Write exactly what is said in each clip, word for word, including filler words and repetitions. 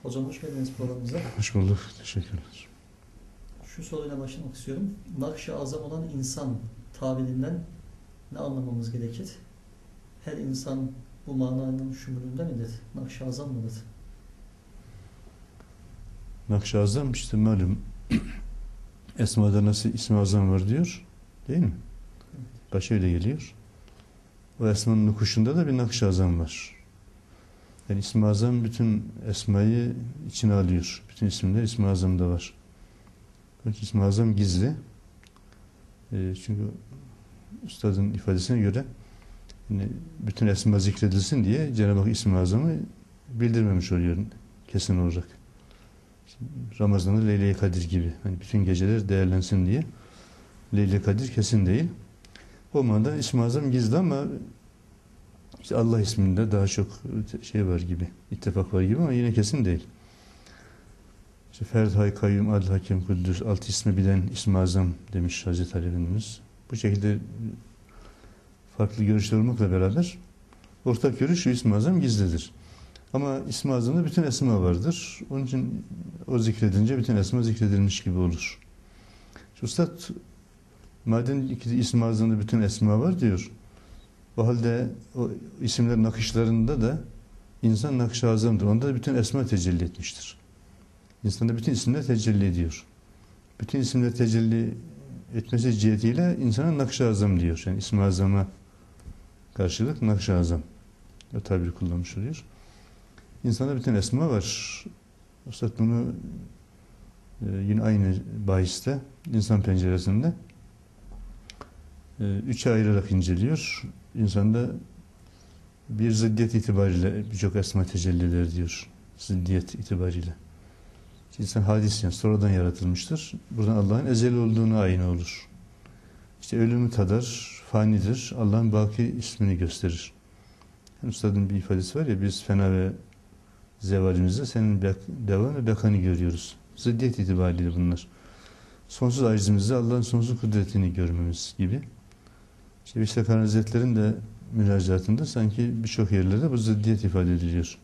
Hocam hoş geldiniz programımıza. Hoş bulduk. Teşekkürler. Şu soruyla başlamak istiyorum. Nakş-ı azam olan insan tabirinden ne anlamamız gerekir? Her insan bu mananın şumulünde midir? Nakş-ı azam mıdır? Nakş-ı azam işte malum Esma'da nasıl ismi azam var diyor. Değil mi? Başa öyle geliyor. O esmanın nukuşunda da bir nakş-ı azam var. Yani ismi azam bütün esmayı içine alıyor. Bütün isimler ismi azamda var. Çünkü ismi azam gizli. E, çünkü üstadın ifadesine göre yani bütün esma zikredilsin diye Cenab-ı Hak ismi azamı bildirmemiş oluyor kesin olarak. Ramazan'da Leyle-i Kadir gibi. Hani bütün geceler değerlensin diye. Leyle-i Kadir kesin değil. O manada ismi azam gizli ama işte Allah isminde daha çok şey var gibi, ittifak var gibi ama yine kesin değil. İşte Ferd, Hay, Kayyum, Adil, Hakem, Kuddüs, altı ismi bilen ismi azam demiş Hazreti Ali Efendimiz. Bu şekilde farklı görüşler olmakla beraber ortak görüş şu: ismi azam gizlidir. Ama ismi azamda bütün esma vardır. Onun için o zikredince bütün esma zikredilmiş gibi olur. Şu Üstad madem iki ismi azamda bütün esma var diyor. O halde o isimlerin akışlarında da insan nakş-ı azamdır. Onda da bütün esma tecelli etmiştir. İnsanda bütün isimler tecelli ediyor. Bütün isimler tecelli etmesi cihetiyle insana nakş-ı azam diyor. Yani ismi azama karşılık nakş-ı azam. O tabiri kullanmış oluyor. İnsanda bütün esma var. Üstad bunu e, yine aynı bahiste insan penceresinde e, üçe ayırarak inceliyor. İnsanda bir ziddiyet itibariyle birçok esma tecelli eder diyor. Ziddiyet itibariyle. İnsan hadis yani sonradan yaratılmıştır. Buradan Allah'ın ezeli olduğunu ayna olur. İşte ölümü tadar, fanidir. Allah'ın baki ismini gösterir. Yani Üstadın bir ifadesi var ya, biz fena ve zevalimizde senin devam ve bekanı görüyoruz. Ziddiyet itibariyle bunlar. Sonsuz acizimizde Allah'ın sonsuz kudretini görmemiz gibi. İşte Vişlekan Hazretleri'nin de münacatında sanki birçok yerlerde bu ziddiyet ifade ediliyor.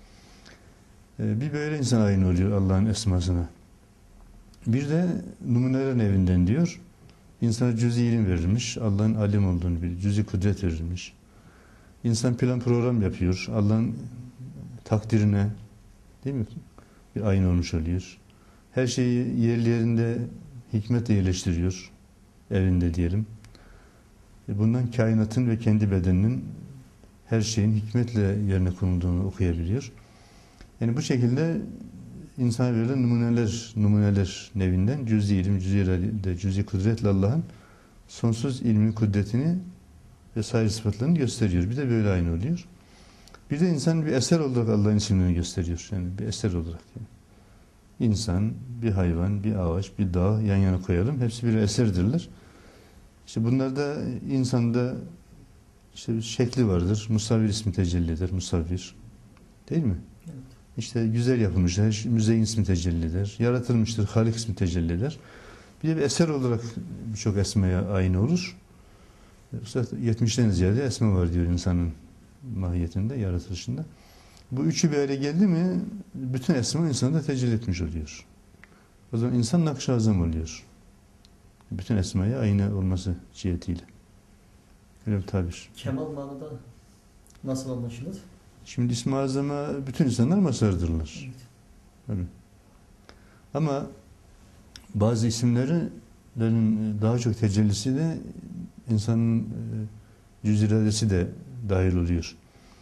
Ee, bir böyle insan aynı oluyor Allah'ın esmasına. Bir de numunelerin evinden diyor. İnsana cüz-i ilim verilmiş. Allah'ın alim olduğunu bilir. Cüz-i kudret verilmiş. İnsan plan program yapıyor. Allah'ın takdirine, değil mi? Bir aynı olmuş oluyor. Her şeyi yerli yerinde hikmetle yerleştiriyor. Evinde diyelim. Bundan kainatın ve kendi bedeninin her şeyin hikmetle yerine konulduğunu okuyabiliyor. Yani bu şekilde insana verilen numuneler, numuneler nevinden cüz-i ilim, cüz-i irade, cüz-i kudretle Allah'ın sonsuz ilmi, kudretini ve sair sıfatlarını gösteriyor. Bir de böyle aynı oluyor. Bir de insan bir eser olarak Allah'ın isimlerini gösteriyor. Yani bir eser olarak. Yani. İnsan, bir hayvan, bir ağaç, bir dağ yan yana koyalım. Hepsi bir eserdirler. İşte bunlarda insanda işte şekli vardır. Musavvir ismi tecelli eder. Musavvir. Değil mi? Evet. İşte güzel yapılmıştır. Müzeyyin ismi tecelli eder. Yaratılmıştır. Halik ismi tecelli eder. Bir de bir eser olarak birçok esmaya aynı olur. yetmişten ziyade esme var diyor insanın mahiyetinde, yaratılışında. Bu üçü bir araya geldi mi bütün esma insanda tecelli etmiş oluyor. O zaman insan nakş-ı azam oluyor. Bütün esmaya aynı olması cihetiyle. Öyle bir tabir. Kemal manada nasıl anlaşılır? Şimdi ismi azama bütün insanlar mazhardırlar. Evet. Öyle. Ama bazı isimlerin daha çok tecellisi de insanın cüz iradesi de dahil oluyor.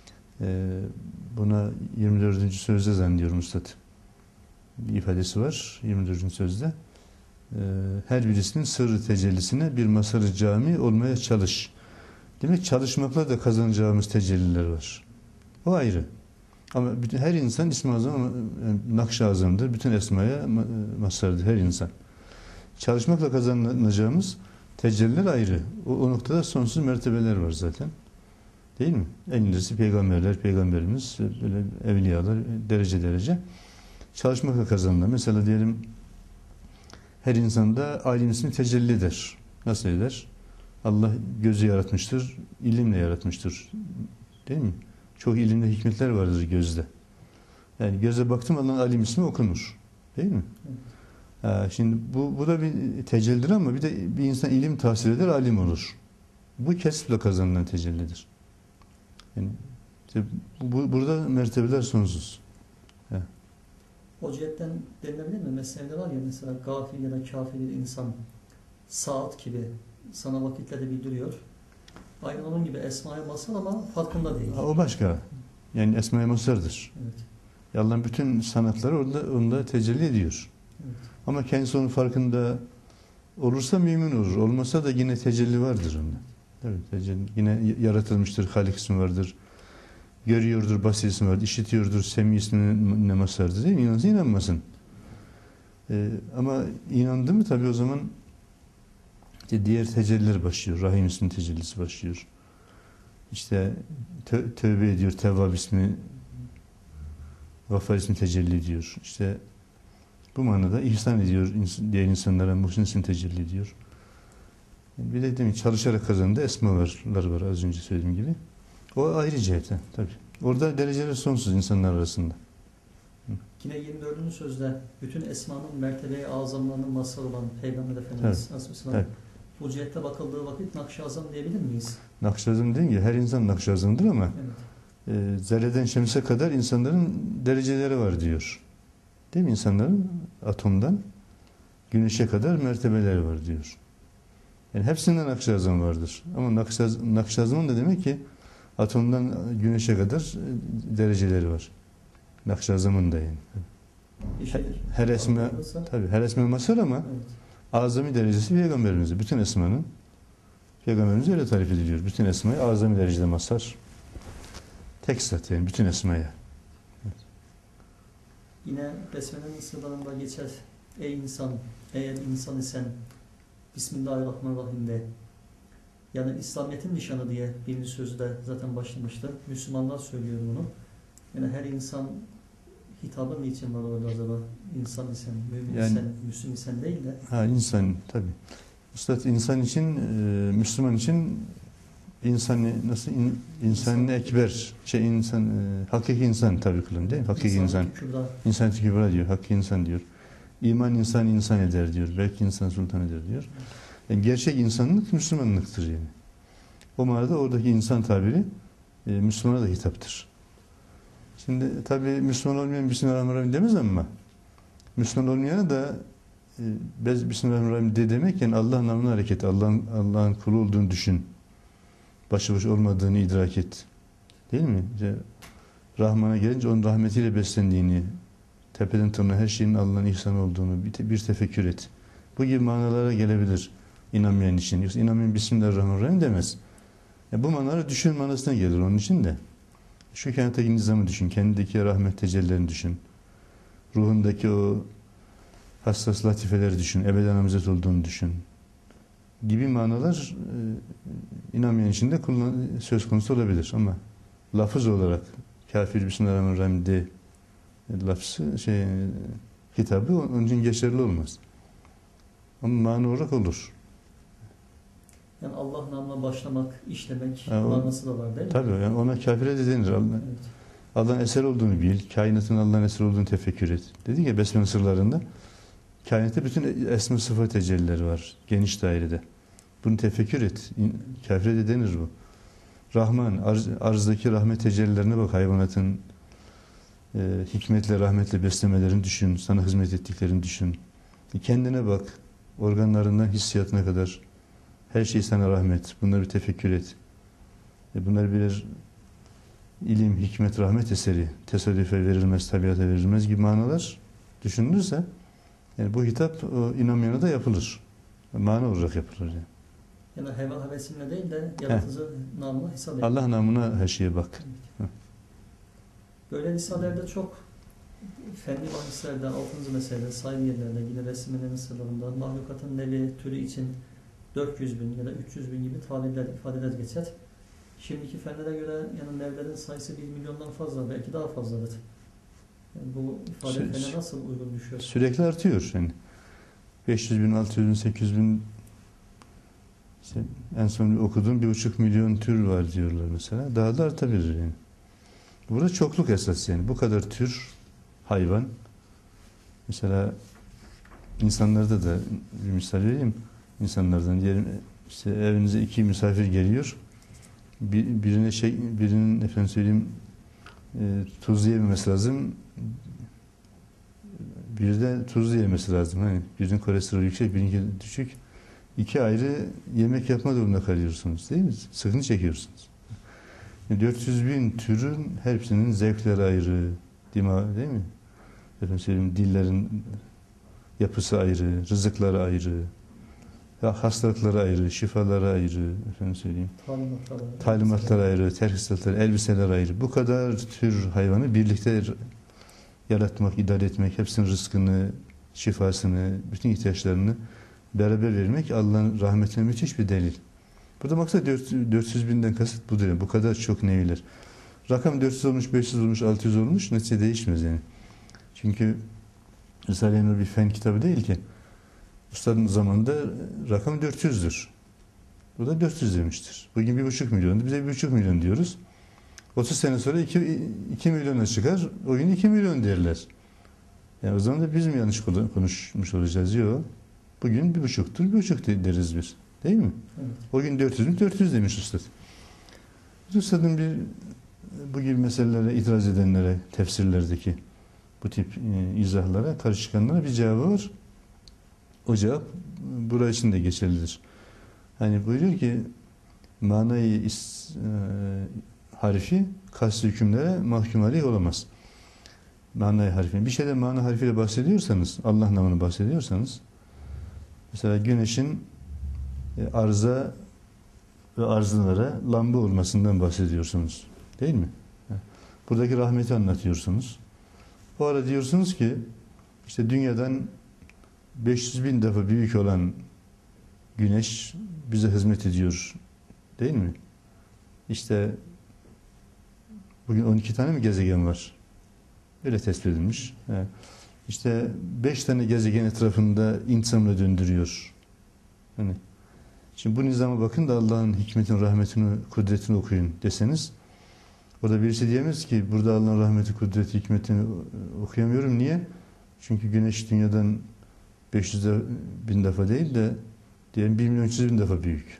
Buna yirmi dördüncü sözde zannediyorum Üstad bir ifadesi var. yirmi dördüncü sözde. Her birisinin sırrı tecellisine bir masarı cami olmaya çalış. Demek çalışmakla da kazanacağımız tecelliler var. O ayrı. Ama bütün, her insan ismi azam ama nakş-ı azamdır. Bütün esmaya masardır her insan. Çalışmakla kazanacağımız tecelliler ayrı. O, o noktada sonsuz mertebeler var zaten. Değil mi? En ilerisi peygamberler, peygamberimiz, böyle evliyalar derece derece. Çalışmakla kazanılan. Mesela diyelim her insanda alim ismi tecelli eder. Nasıl eder? Allah gözü yaratmıştır, ilimle yaratmıştır. Değil mi? Çok ilimli hikmetler vardır gözde. Yani göze baktım Allah'ın alim ismi okunur. Değil mi? Evet. Ha, şimdi bu, bu da bir tecellidir ama bir de bir insan ilim tahsil eder, alim olur. Bu kesple kazanılan tecellidir. Yani işte bu, burada mertebeler sonsuz. Ha. O cihetten denilebilir mi? Meselede var ya, mesela gafil ya da kafir bir insan saat gibi sana vakitleri bildiriyor. Aynen onun gibi esmaya masal ama farkında değil. Ha, o başka. Yani esma-i masardır. Evet. Allah'ın bütün sanatları orada, onda tecelli ediyor. Evet. Ama kendisi onun farkında olursa mümin olur. Olmasa da yine tecelli vardır onda. Evet, tecelli. Yine yaratılmıştır, Halik ismi vardır. Görüyordur, basir ismi vardır. İşitiyordur, Semi ismine mazhardır. Değil mi? İnansın, inanmasın. Ee, ama inandı mı tabii o zaman işte diğer tecelliler başlıyor. Rahim ismi tecellisi başlıyor. İşte tö tövbe ediyor, Tevvab ismi, Gaffar ismi tecelli ediyor. İşte bu manada ihsan ediyor diğer insanlara, Muhsin ismi tecelli ediyor. Bir de demin çalışarak kazandığı esmalar var az önce söylediğim gibi. O ayrı cihete tabii. Orada dereceler sonsuz insanlar arasında. Yine yirmi dördüncü sözde bütün esmanın mertebe-i azamlarının mazharı olan Peygamber Efendimiz Aleyhisselam, bu cihette bakıldığı vakit Nakş-ı Azam diyebilir miyiz? Nakş-ı Azam değil ki her insan Nakş-ı Azam'dır ama evet. e, zerreden şemse kadar insanların dereceleri var diyor. Değil mi? İnsanların atomdan güneşe kadar mertebeleri var diyor. Yani hepsinden Nakş-ı Azam vardır. Ama Nakş-ı Azam'ın da demek ki atomdan güneşe kadar dereceleri var. Nakş-ı Azam'ın da yani. Her, her esme tabii her esme mazhar ama evet. Azami derecesi Peygamberimizde. Bütün esmanın Peygamberimize öyle tarif ediliyor. Bütün esmayı azami derecede mazhar. Tek zat yani bütün esmaya. Evet. Yine Besmele'nin sırlarında geçer. Ey insan, eğer insan isen Bismillahirrahmanirrahim de. Yani İslamiyet'in nişanı diye birinci sözü de zaten başlamıştı. Müslümanlar söylüyor bunu. Yani her insan hitabı niçin var orada acaba? İnsan isen, mümin yani, isen, Müslüm isen değil de. Ha insan tabii. Üstad insan için, e, Müslüman için insanı nasıl in, insanı ekber şey insan e, hakiki insan tabii kılın değil mi? Hakiki insan. İnsan kübra diyor. Hakiki insan diyor. İman insan insan eder diyor. Belki insan sultan eder diyor. Yani gerçek insanlık Müslümanlıktır yani. O manada oradaki insan tabiri e, Müslümana da hitaptır. Şimdi tabii Müslüman olmayan Bismillahirrahmanirrahim demez ama Müslüman olmayana da e, bez Bismillahirrahmanirrahim de demek yani Allah namına hareket, Allah'ın Allah'ın kulu olduğunu düşün. Başıboş olmadığını idrak et. Değil mi? İşte, Rahman'a gelince onun rahmetiyle beslendiğini, tepeden tırnağa her şeyin Allah'ın ihsanı olduğunu bir, bir tefekkür et. Bu gibi manalara gelebilir inanmayan için. Yoksa inanmayan Bismillahirrahmanirrahim demez. Ya bu manalara düşün manasına gelir onun için de. Şu kainattaki nizamı düşün, kendindeki rahmet tecellilerini düşün. Ruhundaki o hassas latifeleri düşün, ebeden namzet olduğunu düşün. Gibi manalar e, inanmayan için de kullan, söz konusu olabilir ama lafız olarak kafir Bismillahirrahmanirrahim de lafzı şey hitabı onun için geçerli olmaz. Ama mana olarak olur. Yani Allah namına başlamak, işlemek yani manası da var değil mi? Tabii yani ona kafire de denir. Allah, evet. Allah'ın eser olduğunu bil, kainatın Allah'ın eser olduğunu tefekkür et. Dedik ya Besmele sırlarında kainatta bütün esma sıfat tecellileri var geniş dairede. Bunu tefekkür et. Kafire de denir bu. Rahman, arz, arzdaki rahmet tecellilerine bak, hayvanatın e, hikmetle, rahmetle beslemelerini düşün, sana hizmet ettiklerini düşün. E, kendine bak, organlarından hissiyatına kadar her şey sana rahmet. Bunları bir tefekkür et. E, bunlar birer ilim, hikmet, rahmet eseri. Tesadüfe verilmez, tabiata verilmez gibi manalar düşünülürse yani bu hitap o, inanmayana da yapılır. Mana olarak yapılır yani. Yani heva hevesimle değil de yaratıcı namına hesap edin. Allah namına her şeye bak. Evet. Böyle liselerde çok fenli bahislerde, altıncı meselede, sayı yerlerde, yine resimlerin sırlarında, mahlukatın nevi, türü için dört yüz bin ya da üç yüz bin gibi tabirler, ifadeler geçer. Şimdiki fenlere göre yani nevlerin sayısı bir milyondan fazla, belki daha fazladır. Yani bu ifade Sü fene nasıl uygun düşüyor? Sürekli artıyor. Yani beş yüz bin, altı yüz bin, sekiz yüz bin işte en son okuduğum bir buçuk milyon tür var diyorlar mesela. Daha da artabilir yani. Burada çokluk esas yani. Bu kadar tür hayvan. Mesela insanlarda da bir misal vereyim. İnsanlardan diyelim, işte evinize iki misafir geliyor. Bir, birine şey, birinin efendim söyleyeyim e, tuzlu yememesi lazım. Bir de tuzlu yemesi lazım. Hani birinin kolesterolü yüksek, birinin düşük. İki ayrı yemek yapma durumunda kalıyorsunuz, değil mi? Sıkıntı çekiyorsunuz. dört yüz bin türün hepsinin zevkleri ayrı, dima, değil mi? Efendim söyleyeyim, dillerin yapısı ayrı, rızıkları ayrı, hastalıkları ayrı, şifaları ayrı, efendim söyleyeyim. Talimatları, Talimatları ayrı, terhisatları, elbiseler ayrı. Bu kadar tür hayvanı birlikte yaratmak, idare etmek, hepsinin rızkını, şifasını, bütün ihtiyaçlarını beraber vermek Allah'ın rahmetine müthiş bir delil. Burada maksat dört yüz binden kasıt budur. Yani. Bu kadar çok neviler. Rakam dört yüz olmuş, beş yüz olmuş, altı yüz olmuş, netice değişmez yani. Çünkü Risale-i Nur bir fen kitabı değil ki. Üstadın zamanında rakam dört yüzdür. Bu da dört yüz demiştir. Bugün bir buçuk milyondu. Bize bir buçuk milyon diyoruz. otuz sene sonra iki, iki milyona çıkar. O gün iki milyon derler. Yani o zaman da biz mi yanlış konuşmuş olacağız? Yok. Bugün bir buçuktur, bir buçuk deriz biz. Değil mi? Evet. O gün dört yüz, dört yüz demiş Üstad. Üstadın bir bu gibi meselelere itiraz edenlere, tefsirlerdeki bu tip e, izahlara, karışıkanlara bir cevabı var. O cevap burası için de geçerlidir. Hani buyuruyor ki manayı is, e, harfi kast hükümlere mahkum aleyh olamaz. Manayı harfi. Bir şeyde mana harfiyle bahsediyorsanız, Allah namını bahsediyorsanız, mesela güneşin e, arza ve arzlara lamba olmasından bahsediyorsunuz. Değil mi? Buradaki rahmeti anlatıyorsunuz. O ara diyorsunuz ki işte dünyadan beş yüz bin defa büyük olan güneş bize hizmet ediyor. Değil mi? İşte bugün on iki tane mi gezegen var? Öyle tespit edilmiş. İşte beş tane gezegen etrafında insanla döndürüyor. Hani şimdi bu nizama bakın da Allah'ın hikmetini, rahmetini, kudretini okuyun deseniz, orada birisi diyemez ki burada Allah'ın rahmeti, kudreti, hikmetini okuyamıyorum. Niye? Çünkü güneş dünyadan beş yüz bin defa değil de diyelim bir milyon üç yüz bin defa büyük.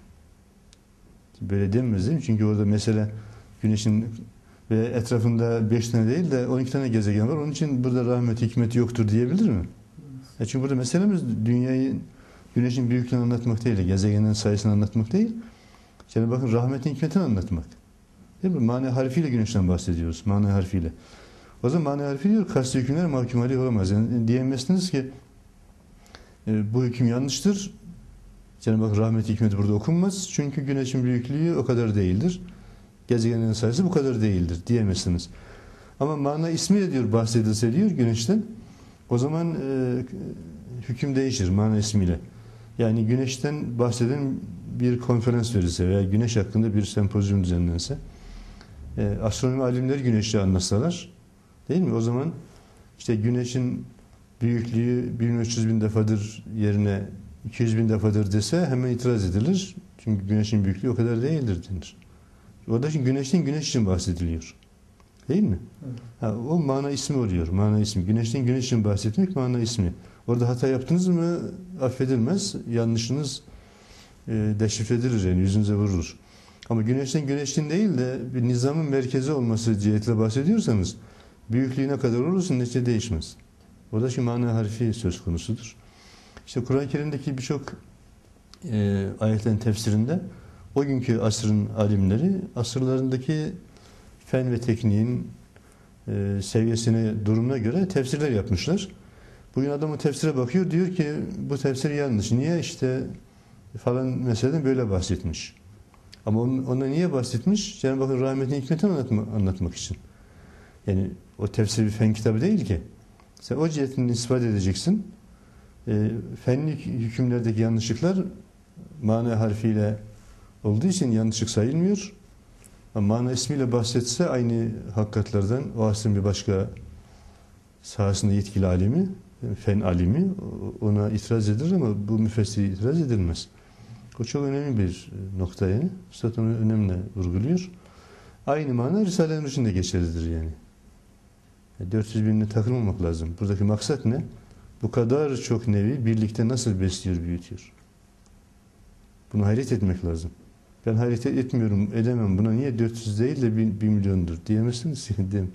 Böyle denmez değil mi? Çünkü orada mesela güneşin ve etrafında beş tane değil de on iki tane gezegen var. Onun için burada rahmet, hikmet yoktur diyebilir mi? Evet. Çünkü burada meselemiz dünyayı, güneşin büyüklüğünü anlatmak değil, gezegenin sayısını anlatmak değil. Yani bakın rahmetin, hikmetini anlatmak. Değil mi? Mana harfiyle güneşten bahsediyoruz. Mana harfiyle. O zaman mana harfi diyor, kast hükümler mahkum aleyh olamaz. Yani diyemezsiniz ki e, bu hüküm yanlıştır. Cenab-ı Hak rahmet, hikmeti burada okunmaz. Çünkü güneşin büyüklüğü o kadar değildir. Gezegenlerin sayısı bu kadar değildir diyemezsiniz. Ama mana ismiyle diyor bahsedilse diyor güneşten, o zaman e, hüküm değişir mana ismiyle. Yani güneşten bahseden bir konferans verilse veya güneş hakkında bir sempozyum düzenlense, e, astronomi alimleri güneşi anlatsalar, değil mi? O zaman işte güneşin büyüklüğü bir milyon üç yüz bin defadır yerine iki yüz bin defadır dese hemen itiraz edilir. Çünkü güneşin büyüklüğü o kadar değildir denir. Orada şimdi güneşten güneş için bahsediliyor. Değil mi? Evet. Ha, o mana ismi oluyor. Mana ismi. Güneşten güneş için bahsetmek mana ismi. Orada hata yaptınız mı affedilmez. Yanlışınız e, deşifre edilir yani yüzünüze vurulur. Ama güneşten güneşin değil de bir nizamın merkezi olması cihetiyle bahsediyorsanız büyüklüğü ne kadar olursa netice değişmez. Orada şimdi mana harfi söz konusudur. İşte Kur'an-ı Kerim'deki birçok e, ayetlerin tefsirinde o günkü asrın alimleri asırlarındaki fen ve tekniğin e, seviyesine, durumuna göre tefsirler yapmışlar. Bugün adam o tefsire bakıyor, diyor ki bu tefsir yanlış. Niye? İşte falan meseleden böyle bahsetmiş. Ama ona niye bahsetmiş? Cenab-ı Hakk'ın rahmetini, hikmetini anlatma, anlatmak için. Yani o tefsir bir fen kitabı değil ki. Sen o cihetini ispat edeceksin. E, fenlik hükümlerdeki yanlışlıklar mana harfiyle olduğu için yanlışlık sayılmıyor. Ama mana ismiyle bahsetse aynı hakikatlerden o asrın bir başka sahasında yetkili alimi, fen alimi ona itiraz edilir ama bu müfessir itiraz edilmez. O çok önemli bir nokta yani. Üstad onu önemli vurguluyor. Aynı mana Risale-i Nur için de geçerlidir yani. dört yüz binine takılmamak lazım. Buradaki maksat ne? Bu kadar çok nevi birlikte nasıl besliyor, büyütüyor? Bunu hayret etmek lazım. Ben hayret etmiyorum, edemem. Buna niye dört yüz değil de bir milyondur diyemezsiniz. Değil mi?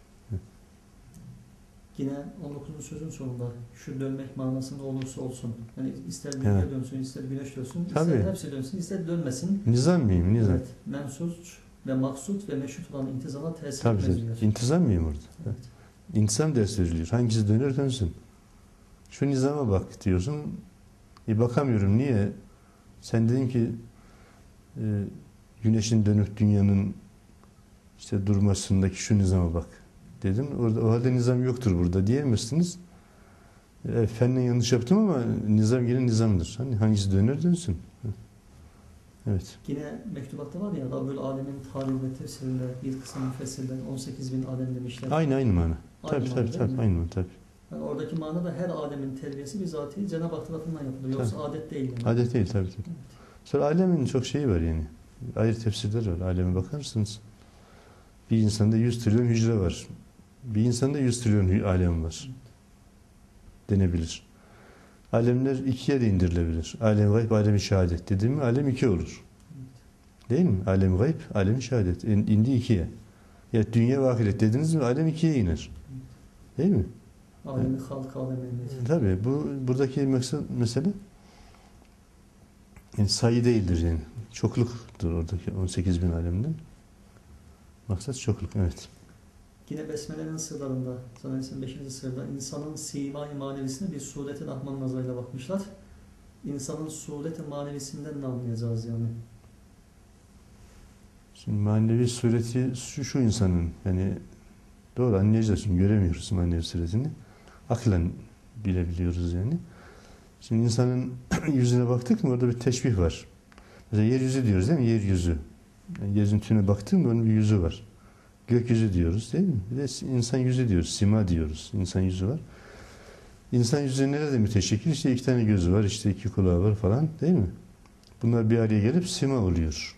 Yine on dokuzuncu sözün sonunda şu dönmek manasında olursa olsun. Yani ister dünya Evet. dönsün, ister güneş dönsün, Tabii. ister hepsi dönsün, ister dönmesin. Nizam mıyım? Nizam. Evet. Mensut ve maksut ve meşhut olan intizama tesir Tabii. etmez diyor. İntizam mıyım orada? Evet. İntizam ders veriliyor. Hangisi döner dönsün. Şu nizama bak diyorsun. E bakamıyorum. Niye? Sen dedin ki e, güneşin dönüp dünyanın işte durmasındaki şu nizama bak dedin. Orada o halde nizam yoktur burada diyemezsiniz. E, fennen yanlış yaptım ama nizam yine nizamdır. Hani hangisi döner dönsün. Evet. Yine mektubatta var ya Rabbül Alemin tarih ve tefsirinde bir kısım müfessirler on sekiz bin alem demişler. Aynı aynı mana. Aynı Tabii mana tabii değil tabii mi? aynı mana tabii. Yani oradaki manada her alemin terbiyesi bizatihi Cenab-ı Hak tarafından yapılıyor. Yoksa adet değil. Yani. Adet değil tabii tabii. Evet. Sonra alemin çok şeyi var yani. Ayrı tefsirler var. Aleme bakarsınız. Bir insanda yüz trilyon hücre var. Bir insanda yüz trilyon hü- alem var. Denebilir. Alemler ikiye de indirilebilir. Alem gayb, alem-i şehadet dedim mi alem iki olur. Değil mi? Alem gayb, alem-i şehadet. İn, indi ikiye. Ya dünya ve ahiret dediniz mi alem ikiye iner. Değil mi? Alemi halk, alemi emniyet. Tabii. Bu buradaki maksat, mesele yani sayı değildir yani. Çokluktur oradaki on sekiz bin alemden. Maksat çokluk. Evet. Yine Besmele'nin sırlarında, zannedersem beşinci sırda insanın sima-i manevisine bir sureti rahman nazarıyla bakmışlar. İnsanın sureti manevisinden ne anlayacağız yani? Şimdi manevi sureti şu, şu insanın yani doğru anlayacağız çünkü göremiyoruz manevi suretini. Aklen bilebiliyoruz yani. Şimdi insanın yüzüne baktık mı orada bir teşbih var. Mesela yeryüzü diyoruz değil mi? Yeryüzü. Yani yeryüzünün tüne baktın mı onun bir yüzü var. Gökyüzü diyoruz değil mi? Bir de insan yüzü diyoruz. Sima diyoruz. İnsan yüzü var. İnsan yüzü nerede müteşekkil? İşte iki tane gözü var, işte iki kulağı var falan değil mi? Bunlar bir araya gelip sima oluyor.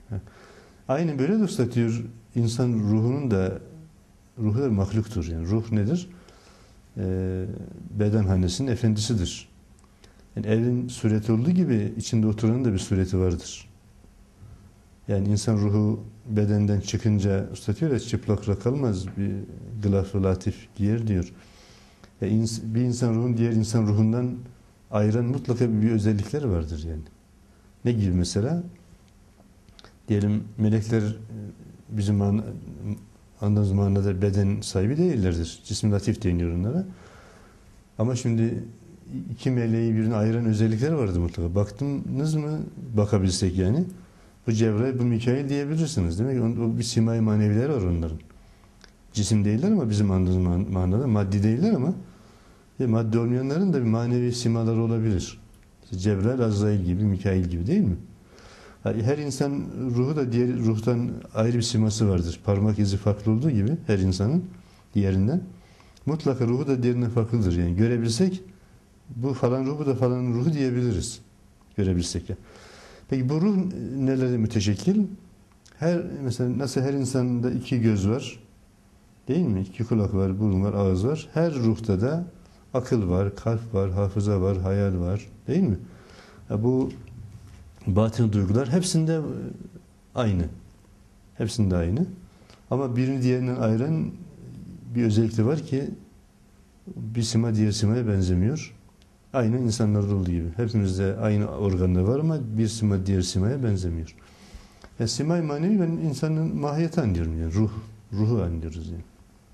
Aynı böyle de ıslatıyor. İnsan ruhunun da ruhu da mahluktur. Yani ruh nedir? Ee, bedenhanesinin efendisidir. Yani evin sureti olduğu gibi içinde oturanın da bir sureti vardır. Yani insan ruhu bedenden çıkınca ıslatıyor ya çıplak kalmaz. Bir gılaf-ı latif giyer diyor. Ya ins- bir insan ruhun diğer insan ruhundan ayıran mutlaka bir özellikleri vardır yani. Ne gibi mesela? Diyelim melekler bizim man- anladığımız manada beden sahibi değillerdir. Cism latif deniyor onlara. Ama şimdi iki meleği birbirine ayıran özellikleri vardır mutlaka. Baktınız mı? Bakabilsek yani. Bu Cebrail, bu Mikail diyebilirsiniz. Demek ki o bir simay manevileri var onların. Cisim değiller ama bizim anladığımız manada maddi değiller ama maddi olmayanların da bir manevi simaları olabilir. İşte Cebrail, Azrail gibi, Mikail gibi değil mi? Her insan ruhu da diğer ruhtan ayrı bir siması vardır. Parmak izi farklı olduğu gibi her insanın diğerinden. Mutlaka ruhu da diğerinden farklıdır. Yani görebilsek bu falan ruhu da falan ruhu diyebiliriz. Görebilsek ya. Peki bu ruh nelere müteşekkil? Her mesela nasıl her insanda iki göz var, değil mi? İki kulak var, burun var, ağız var. Her ruhta da akıl var, kalp var, hafıza var, hayal var, değil mi? Ya bu batın duygular hepsinde aynı. Hepsinde aynı. Ama birini diğerinden ayıran bir özellik de var ki bir sima diğer simaya benzemiyor. Aynı insanlarda olduğu gibi. Hepimizde aynı organlar var ama bir sima diğer simaya benzemiyor. Yani simay manevi ben insanın mahiyeti anlıyorum yani. Ruh, ruhu anlıyoruz yani.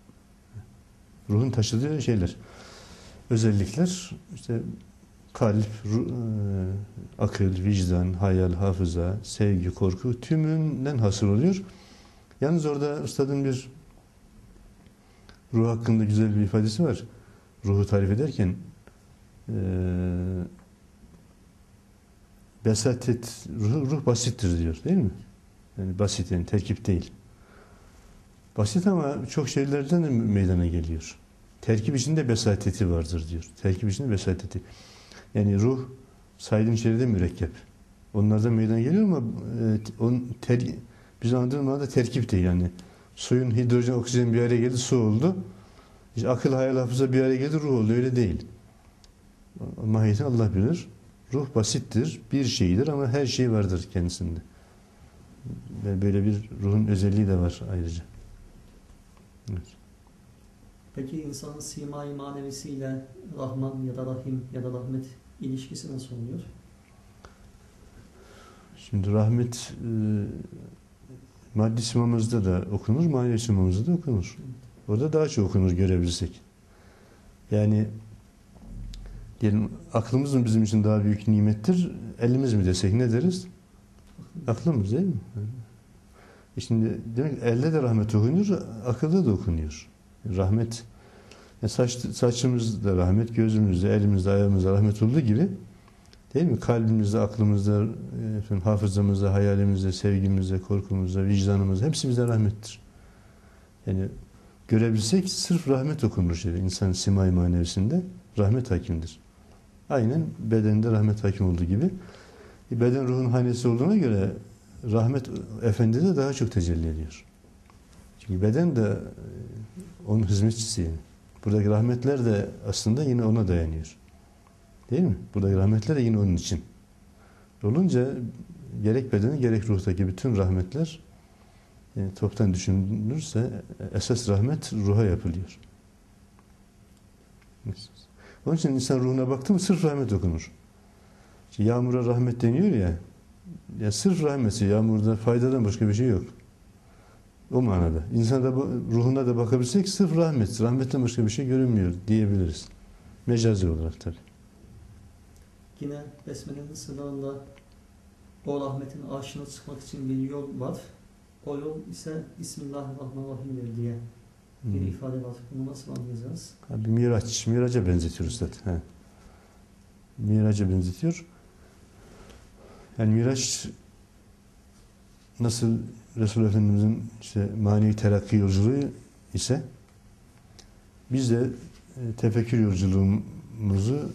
Ruhun taşıdığı şeyler. Özellikler işte kalp, ruh, akıl, vicdan, hayal, hafıza, sevgi, korku tümünden hasıl oluyor. Yalnız orada üstadın bir ruh hakkında güzel bir ifadesi var. Ruhu tarif ederken e, besatet, ruh, ruh basittir diyor değil mi? Yani basit yani terkip değil. Basit ama çok şeylerden de meydana geliyor. Terkip içinde besateti vardır diyor. Terkip içinde besateti. Yani ruh saydığım şeylerde mürekkep. Onlardan meydana geliyor ama e, on, ter, biz anladığımız manada terkip değil yani. Suyun hidrojen, oksijen bir araya geldi, su oldu. İşte akıl, hayal, hafıza bir araya gelir, ruh oldu. Öyle değil. Mahiyetini Allah bilir. Ruh basittir, bir şeydir ama her şey vardır kendisinde. Ve böyle bir ruhun özelliği de var ayrıca. Evet. Peki insanın simai manevisiyle Rahman ya da Rahim ya da Rahmet ilişkisi nasıl oluyor? Şimdi rahmet e, maddi simamızda da okunur, manevi simamızda da okunur. Orada daha çok okunur görebilirsek. Yani diyelim aklımız mı bizim için daha büyük nimettir, elimiz mi desek ne deriz? Aklımız değil mi? E şimdi demek elde de rahmet okunuyor, akılda da okunuyor. Rahmet, yani saç, saçımızda rahmet, gözümüzde, elimizde, ayağımızda rahmet olduğu gibi, değil mi? Kalbimizde, aklımızda, efendim, hafızamızda, hayalimizde, sevgimizde, korkumuzda, vicdanımızda hepsi bize rahmettir. Yani görebilsek sırf rahmet okunur şeyde. İnsanın simay manevisinde rahmet hakimdir. Aynen bedende rahmet hakim olduğu gibi. Beden ruhun hanesi olduğuna göre rahmet efendide daha çok tecelli ediyor. Çünkü beden de onun hizmetçisi yani. Buradaki rahmetler de aslında yine ona dayanıyor. Değil mi? Buradaki rahmetler de yine onun için. Olunca gerek bedeni gerek ruhtaki bütün rahmetler yani toptan düşünülürse esas rahmet ruha yapılıyor. Onun için insan ruhuna baktı mı sırf rahmet okunur. İşte yağmura rahmet deniyor ya, ya sırf rahmeti, yağmurda faydadan başka bir şey yok. O manada. İnsan da ruhuna da bakabilsek sırf rahmet, rahmetten başka bir şey görünmüyor diyebiliriz. Mecazi olarak tabii. Yine Besmele'nin sınırında o rahmetin arşına çıkmak için bir yol var. O yol ise Bismillahirrahmanirrahim diye bir hmm. ifade var. Bunu nasıl anlayacağız? Bir miraç, miraca benzetiyoruz zaten. He. Miraca benzetiyor. Yani miraç nasıl Resulullah Efendimiz'in işte manevi terakki yolculuğu ise biz de e, tefekkür yolculuğumuzu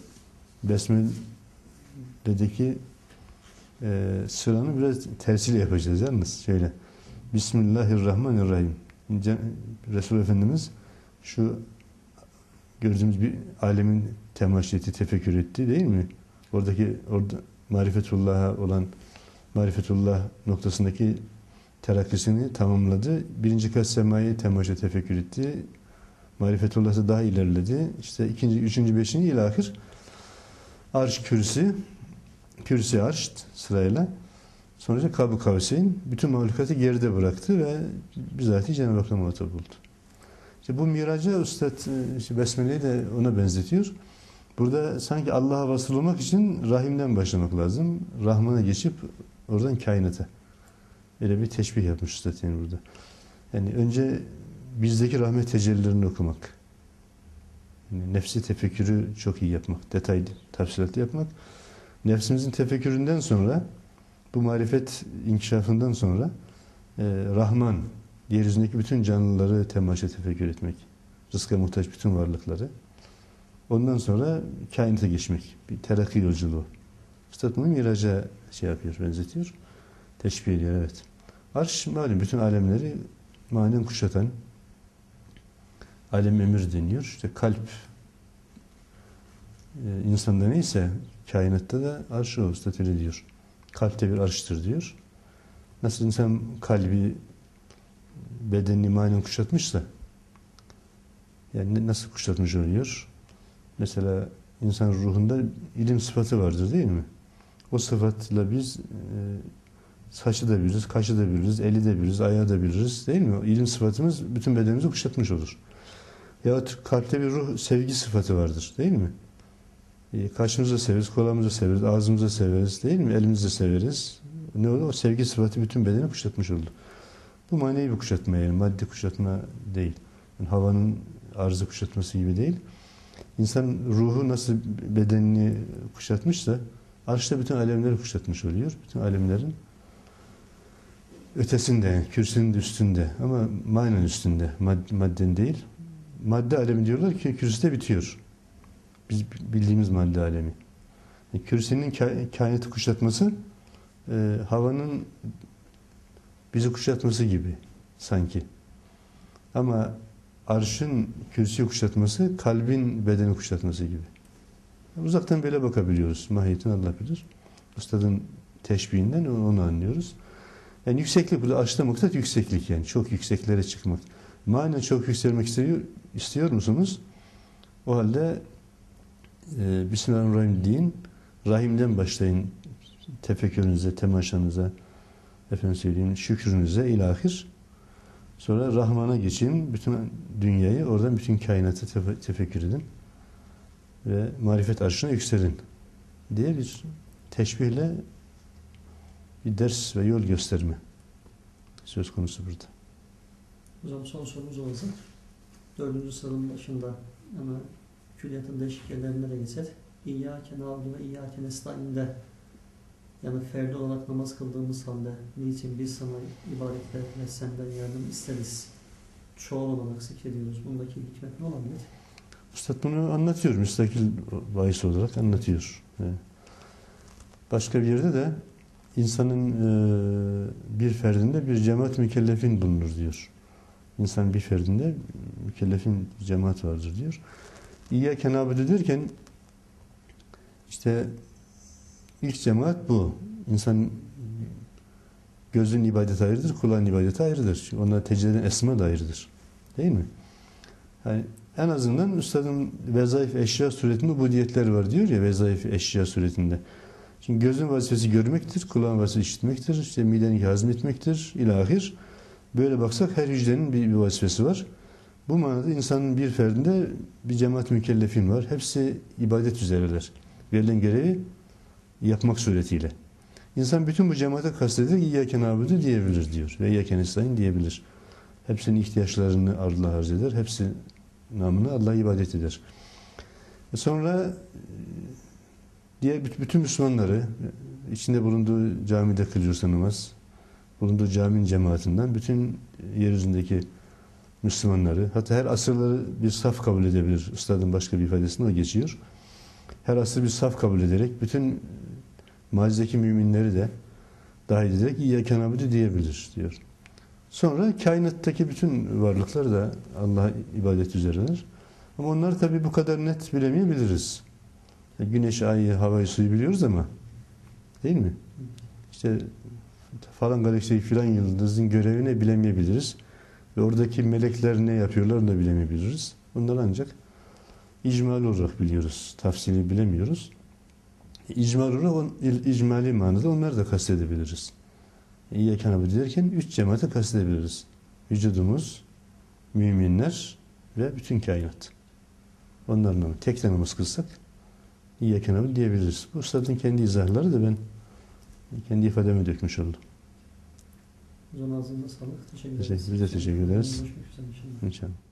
Besmele'deki e, sıranı biraz tersiyle yapacağız yalnız. Şöyle Bismillahirrahmanirrahim. Resulullah Efendimiz şu gördüğümüz bir alemin temaşa etti, tefekkür etti değil mi? Oradaki orada marifetullah'a olan marifetullah noktasındaki terakkisini tamamladı. Birinci kat semayı temaşa tefekkür etti. Marifetullah'ta daha ilerledi. İşte ikinci, üçüncü, beşinci ilahir arş kürsi, kürsi arş sırayla. Sonra Kab-ı Kavseyn bütün mahlukatı geride bıraktı ve bizatihi Cenab-ı Hak'la muhatap oldu. İşte bu miraca Üstad işte Besmele'yi de ona benzetiyor. Burada sanki Allah'a vasıl olmak için rahimden başlamak lazım. Rahman'a geçip oradan kainata. Öyle bir teşbih yapmış Üstad yani burada. Yani önce bizdeki rahmet tecellilerini okumak. Yani nefsi tefekkürü çok iyi yapmak. Detaylı, tafsilatlı yapmak. Nefsimizin tefekküründen sonra bu marifet inkişafından sonra e, Rahman, yeryüzündeki bütün canlıları temaşa tefekkür etmek. Rızka muhtaç bütün varlıkları. Ondan sonra kainata geçmek. Bir terakki yolculuğu. Üstad bunu miraca şey yapıyor, benzetiyor. Teşbih ediyor, evet. Arş malum bütün alemleri manen kuşatan alem emir deniyor. İşte kalp e, insanda neyse kainatta da arş o Üstad öyle diyor. Kalpte bir arştır diyor. Nasıl insan kalbi bedenini manen kuşatmışsa yani nasıl kuşatmış oluyor? Mesela insan ruhunda ilim sıfatı vardır değil mi? O sıfatla biz e, saçı da biliriz, kaşı da biliriz, eli de biliriz, ayağı da biliriz değil mi? O ilim sıfatımız bütün bedenimizi kuşatmış olur. Yahut kalpte bir ruh sevgi sıfatı vardır değil mi? E, kaşımızı severiz, kulağımızı severiz, ağzımızı severiz değil mi? Elimizi severiz. Ne oldu? O sevgi sıfatı bütün bedeni kuşatmış oldu. Bu manevi bir kuşatma yani maddi kuşatma değil. Yani havanın arzı kuşatması gibi değil. İnsan ruhu nasıl bedenini kuşatmışsa arşta bütün alemleri kuşatmış oluyor. Bütün alemlerin ötesinde, kürsünün üstünde ama manen üstünde, mad madden değil. Madde alemi diyorlar ki kürsüde bitiyor. Biz bildiğimiz madde alemi. Yani kürsünün ka kainatı kuşatması e, havanın bizi kuşatması gibi sanki. Ama arşın kürsüyü kuşatması kalbin bedeni kuşatması gibi. Uzaktan böyle bakabiliyoruz. Mahiyetini Allah bilir. Üstadın teşbihinden onu anlıyoruz. Yani yükseklik, burada arşta maksat yükseklik yani. Çok yükseklere çıkmak. Manen çok yükselmek istiyor, istiyor musunuz? O halde e, Bismillahirrahmanirrahim deyin. Rahim'den başlayın. Tefekkürünüze, temaşanıza, efendim söyleyeyim, şükrünüze ilahir. Sonra Rahman'a geçin. Bütün dünyayı, oradan bütün kainatı tefe tefekkür edin. Ve marifet arşına yükselin diye bir teşbihle bir ders ve yol gösterme söz konusu burada. Hocam son sorumuz olacak. Dördüncü sorunun başında ama külliyatın değişik yerlerine de geçer. İyyâke nâbudu ve iyyâke nestaîn'de, yani ferdi olarak namaz kıldığımız halde niçin biz sana ibadetler ve senden yardım isteriz? Çoğul olarak zikrediyoruz. Bundaki hikmet ne olabilir? Üstad bunu anlatıyor. Müstakil bahis olarak anlatıyor. Başka bir yerde de insanın bir ferdinde bir cemaat mükellefin bulunur diyor. İnsan bir ferdinde mükellefin cemaat vardır diyor. İyyâke nâbudu derken işte ilk cemaat bu. İnsan gözün ibadeti ayrıdır, kulağın ibadeti ayrıdır. Onlar tecrübeden esma da ayrıdır. Değil mi? Yani en azından üstadın vezaif eşya suretinde ubudiyetler var diyor ya, vezaif eşya suretinde. Şimdi gözün vazifesi görmektir, kulağın vazifesi işitmektir, işte midenin hazmetmektir, ilahir. Böyle baksak her hücrenin bir, bir vazifesi var. Bu manada insanın bir ferdinde bir cemaat mükellefin var. Hepsi ibadet üzereler. Verilen görevi yapmak suretiyle. İnsan bütün bu cemaate kastederek İyyâke nâbudu diyebilir diyor. Ve İyyâke nestaîn diyebilir. Hepsinin ihtiyaçlarını Allah'a arz eder. Hepsi namına Allah'a ibadet eder. Sonra diğer bütün Müslümanları, içinde bulunduğu camide kılıyorsa namaz, bulunduğu caminin cemaatinden bütün yeryüzündeki Müslümanları, hatta her asırları bir saf kabul edebilir. Üstadın başka bir ifadesinde o geçiyor. Her asır bir saf kabul ederek bütün mazideki müminleri de dahil ederek İyyâke nâbudu diyebilir diyor. Sonra kainattaki bütün varlıklar da Allah'a ibadet üzereler. Ama onları tabii bu kadar net bilemeyebiliriz. Güneş, ayı, havayı, suyu biliyoruz ama değil mi? İşte falan galaksi, filan yıldızın görevini bilemeyebiliriz. Ve oradaki melekler ne yapıyorlar onu da bilemeyebiliriz. Onları ancak icmal olarak biliyoruz. Tafsili bilemiyoruz. İcmal olarak, icmali manada onları da kastedebiliriz. İyyâke nâbudu derken üç cemaate kastedebiliriz. Vücudumuz, müminler ve bütün kainat. Onların tek namaz kılsak İyyâke nâbudu diyebiliriz. Bu üstadın kendi izahları da ben kendi ifademe dökmüş oldum. Hocam ağzınıza sağlık. Teşekkür ederiz. Teşekkür, biz de teşekkür ederiz. Görüşmek üzere inşallah. İnşallah.